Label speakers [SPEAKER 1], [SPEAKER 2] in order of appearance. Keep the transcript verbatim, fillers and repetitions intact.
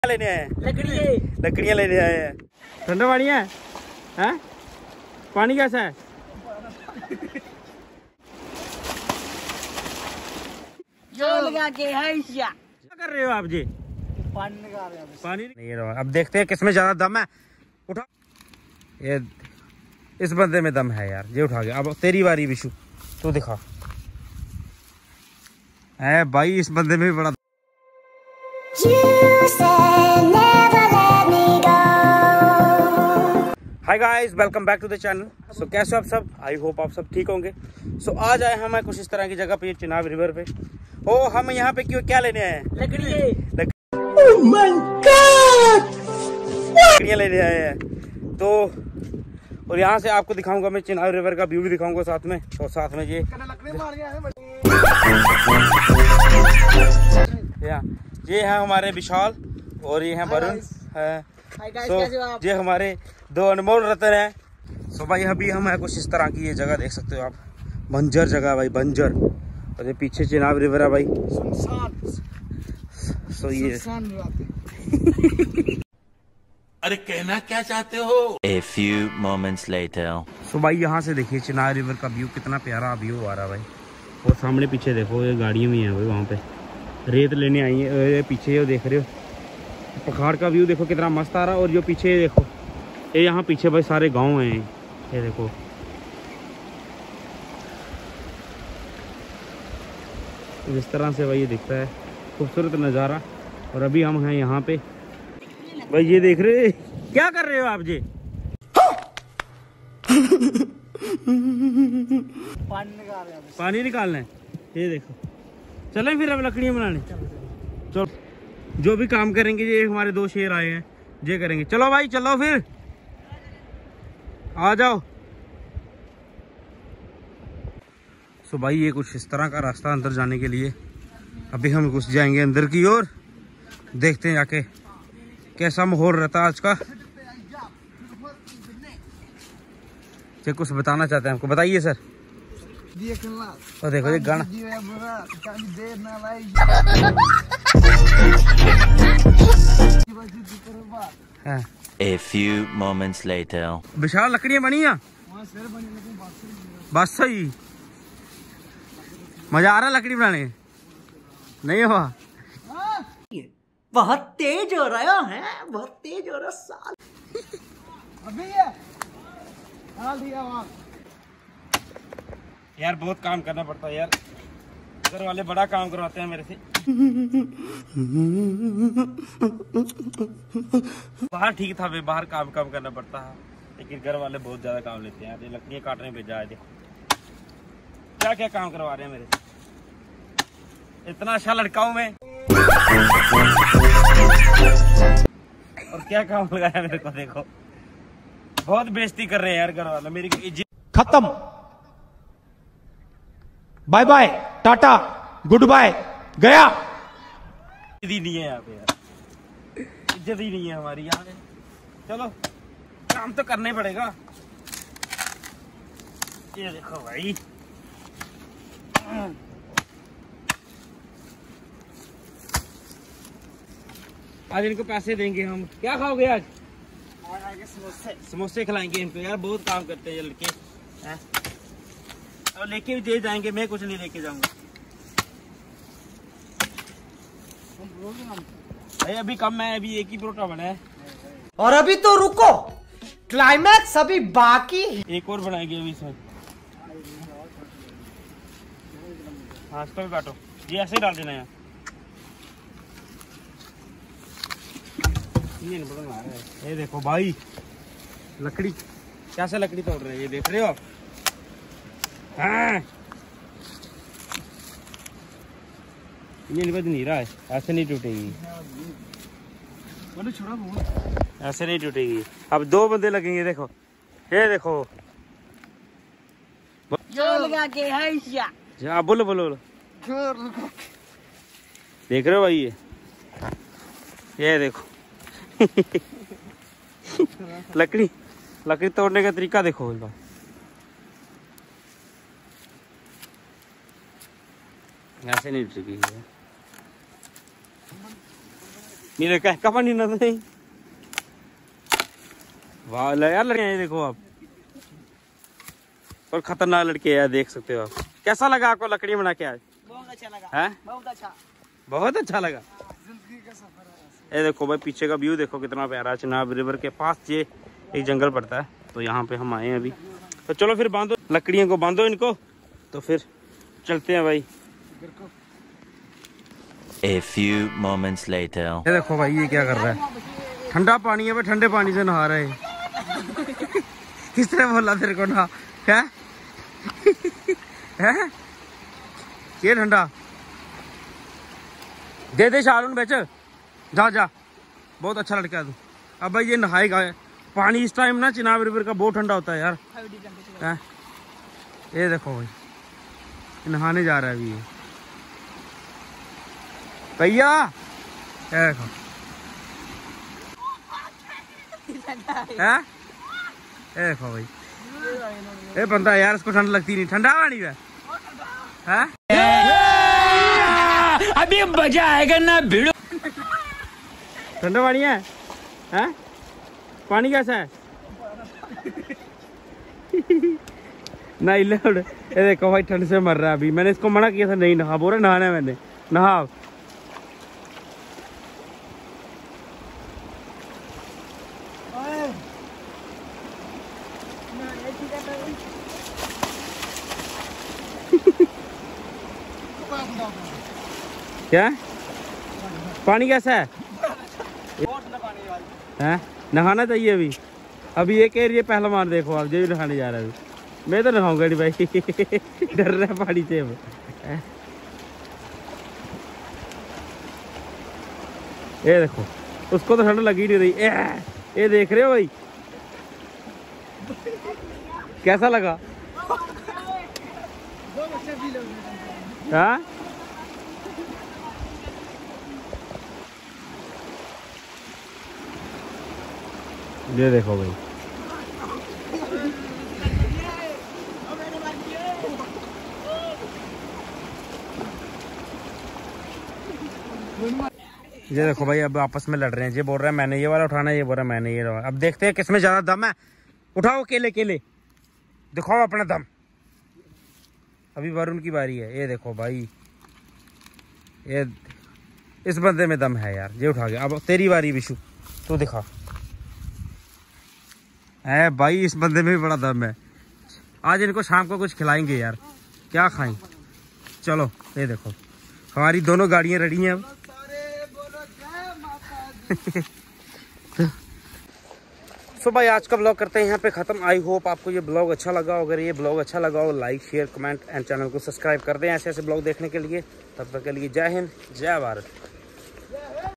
[SPEAKER 1] लेने आए हैं लकड़ी लकड़ियाँ लेने आए हैं। ठंडा पानी है हैं? पानी कैसा है?
[SPEAKER 2] जो लगा के है क्या
[SPEAKER 1] कर रहे हो आप जी?
[SPEAKER 2] पानी निकाल रहे हैं।
[SPEAKER 1] पानी नहीं रहा। अब देखते हैं किसमें ज्यादा दम है। उठा, ये इस बंदे में दम है यार, ये उठा गया। अब तेरी बारी विशु, तू दिखा। है भाई, इस बंदे में भी बड़ा। Hi guys, welcome back to the channel. So कैसे हो आप सब? आई होप आप सब ठीक होंगे। सो so, आज आए हम कुछ इस तरह की जगह पे, चिनाब रिवर पे। ओ हम यहाँ पे क्यों क्या लेने आए हैं?
[SPEAKER 2] लकड़ी।
[SPEAKER 1] oh my God! लकड़ियाँ लेने आए हैं तो, और यहाँ से आपको दिखाऊंगा मैं चिनाब रिवर का व्यू भी दिखाऊंगा साथ में, और साथ में ये या ये है हमारे विशाल और ये है वरुण है। तो ये हमारे दो अनमोल रतन है। सो भाई अभी हम है कुछ इस तरह की ये जगह देख सकते हो आप, बंजर जगह भाई, बंजर। और ये पीछे चिनाब रिवर है भाई। सो ये
[SPEAKER 3] अरे कहना क्या चाहते हो?
[SPEAKER 4] A few moments later.
[SPEAKER 1] सो भाई यहाँ से देखिए चिनाब रिवर का व्यू, कितना प्यारा व्यू आ रहा है भाई। और सामने पीछे देखो ये गाड़ियाँ भी हैं भाई, वहाँ पे रेत लेने आई है। पीछे ये देख रहे हो पहाड़ का व्यू, देखो कितना मस्त आ रहा है। और जो पीछे देखो ये यहाँ पीछे भाई सारे गांव हैं, ये देखो। इस तरह से भाई ये दिखता है खूबसूरत नज़ारा। और अभी हम हैं यहाँ पे भाई, ये देख रहे क्या कर रहे हो आप जी?
[SPEAKER 2] पानी निकाल रहे हैं।
[SPEAKER 1] पानी निकालना है, ये देखो। चलें फिर अब लकड़ियाँ बनाने। चलो, जो भी काम करेंगे, ये हमारे दो शेर आए हैं, ये करेंगे। चलो भाई चलो फिर, आ जाओ। सो भाई ये कुछ इस तरह का रास्ता अंदर जाने के लिए। अभी हम घुस जाएंगे अंदर की ओर, देखते हैं जाके कैसा माहौल रहता है आज का। ये कुछ बताना चाहते हैं हमको, बताइए सर। और देखो ये गाना। हाँ।
[SPEAKER 4] A few moments later.
[SPEAKER 1] विशाल लकड़ियाँ बनी हैं बस सही। मजा आ रहा है लकड़ी बनाने? नहीं हुआ?
[SPEAKER 2] बहुत तेज हो रहा है, बहुत तेज हो रहा साल। अभी है डाल दिया वहाँ।
[SPEAKER 1] यार बहुत काम करना पड़ता है यार, घर वाले बड़ा काम करवाते हैं मेरे से। बाहर ठीक था भाई, बाहर काम काम करना पड़ता है, लेकिन घर वाले बहुत ज्यादा काम लेते हैं। ये लकड़ियाँ काटने भेजा है, देखो क्या क्या काम करवा रहे हैं मेरे से। इतना अच्छा लड़का हूँ मैं, और क्या काम लगाया मेरे को, देखो। बहुत बेइज्जती कर रहे हैं यार घर वाले मेरी।
[SPEAKER 3] खत्म, bye bye, tata, goodbye, गया।
[SPEAKER 1] इज्जत ही नहीं है यहाँ पे यार, इज्जत ही नहीं है हमारी यहाँ पे। चलो काम तो करना ही पड़ेगा। ये देखो भाई, आज इनको पैसे देंगे हम। क्या खाओगे आज? समोसे समोसे खिलाएंगे इनको यार, बहुत काम करते हैं ये लड़के हैं। और लेके भी दे जाएंगे, मैं कुछ नहीं लेके जाऊंगा भाई। अभी कम है, अभी एक ही परोठा बना है।
[SPEAKER 2] और अभी तो रुको, क्लाइमैक्स अभी बाकी।
[SPEAKER 1] एक और बनाएंगे अभी इसमें। हाँ इसको भी काटो, ये ऐसे ही डाल देना है। ये देखो भाई लकड़ी, कैसे लकड़ी तोड़ रहे हैं, ये देख रहे हो आप? हाँ। ये निबद नहीं रहा है, ऐसे नहीं टूटेगी, ऐसे नहीं टूटेगी। अब दो बंदे लगेंगे, देखो ये देखो।
[SPEAKER 2] जो लगा के है क्या?
[SPEAKER 1] हाँ बोलो बोलो बोलो। देख रहे हो भाई, ये ये देखो। लकड़ी लकड़ी तोड़ने का तरीका देखो। ऐसे नहीं टूटेगी। नीले कह का पानी ना नहीं। वाह यार लड़के हैं देखो आप, और खतरनाक लड़के यार, देख सकते हो आप। कैसा लगा आपको लकड़ी बना के आज?
[SPEAKER 2] बहुत अच्छा लगा
[SPEAKER 1] है
[SPEAKER 2] बहुत अच्छा
[SPEAKER 1] बहुत अच्छा लगा। ये देखो भाई पीछे का व्यू देखो कितना प्यारा। चिनाब रिवर के पास ये एक जंगल पड़ता है, तो यहाँ पे हम आए हैं अभी। तो चलो फिर बांधो लकड़ियों को, बांधो इनको, तो फिर चलते हैं भाई।
[SPEAKER 4] A few moments later.
[SPEAKER 1] ये देखो भाई ये क्या कर रहा है, ठंडा पानी है भाई, ठंडे पानी से नहा रहे हैं। किसने बोला तेरे को नहा? है है ये ठंडा दे दे शारून बेच, जा जा, बहुत अच्छा लड़का है तू। अब भाई ये नहाएगा, पानी इस टाइम ना चिनाब रिवर का बहुत ठंडा होता है यार। है ये देखो भाई नहाने जा रहा है अभी ये भैया। ये देखो है, ये देखो भाई ये बंदा यार, इसको ठंड लगती नहीं। ठंडा पानी है, है?
[SPEAKER 3] अभी मजा आएगा ना भिड़ो।
[SPEAKER 1] ठंडा पानी है, हैं? पानी कैसा है? नहीं लोड, ये देखो भाई ठंड से मर रहा है अभी। मैंने इसको मना किया था नहीं नहा, बोल रहा नहाना है, मैंने नहा। क्या पानी कैसा है? हैं? नहाना चाहिए अभी। अभी ये कह रही है पहलवान, देखो आप जो नहाने जा रहा है। मैं तो नहाऊंगा नहीं भाई, डर रहा है पानी से। ये देखो उसको तो ठंड लगी नहीं रही। ए, ये देख रहे हो भाई कैसा लगा? हाँ ये देखो भाई ये देखो भाई अब आपस में लड़ रहे हैं। ये बोल रहा है मैंने ये वाला उठाना है, ये बोल रहा है मैंने ये वाला। अब देखते हैं किसमें ज्यादा दम है। उठाओ केले केले, दिखाओ अपना दम। अभी वरुण की बारी है। ये देखो भाई ये इस बंदे में दम है यार, ये उठा गया। अब तेरी बारी विशु, तू दिखा। है भाई इस बंदे में भी बड़ा दम है। आज इनको शाम को कुछ खिलाएंगे यार, क्या खाएं। चलो ये देखो हमारी दोनों गाड़ियां रेडी हैं अब। सो भाई आज का ब्लॉग करते हैं यहाँ पे खत्म। आई होप आपको ये ब्लॉग अच्छा लगा। अगर ये ब्लॉग अच्छा लगा हो like share comment and channel को सब्सक्राइब कर दें ऐसे ऐसे ब्लॉग देखने के लिए। तब तक के लिए जय हिंद जय भारत।